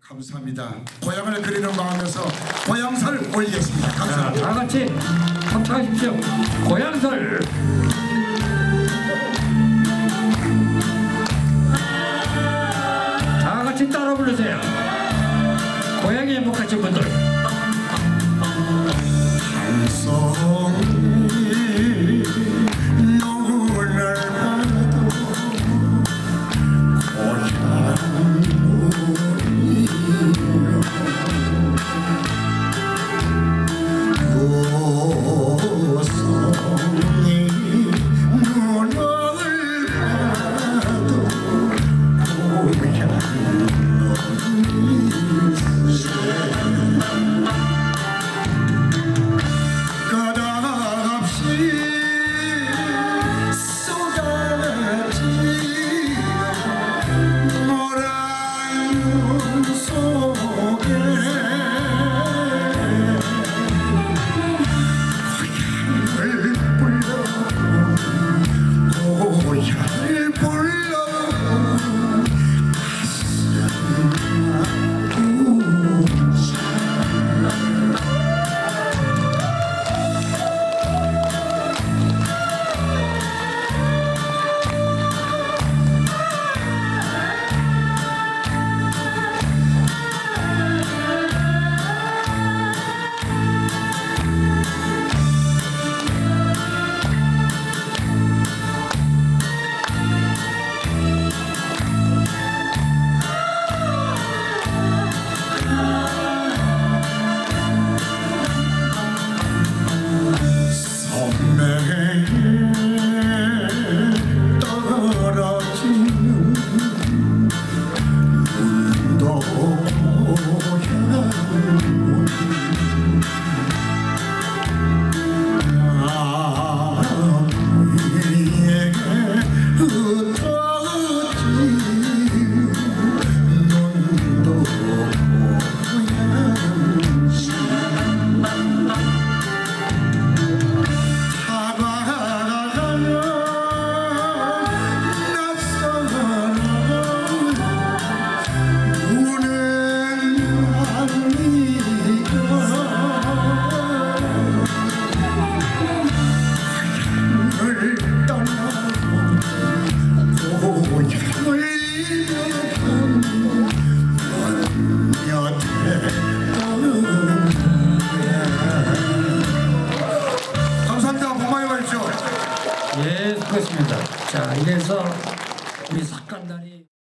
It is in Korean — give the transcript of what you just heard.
감사합니다. 고향을 그리는 마음에서 고향설 올리겠습니다. 감사합니다. 자, 다 같이 합창하십시오. 고향설. 다 같이 따라 부르세요. 고향에 행복하신 분들. 한송이 눈을 봐도 고향이 눈을 봐도 끝없이 쏟아지는 노란 눈 속에 고향을 불러 떨어지는 눈도 고향 위에 흩어지는 눈도 감사합니다. 복 많이 받으십시오. 예, 수고했습니다. 자, 이래서 우리 석간단이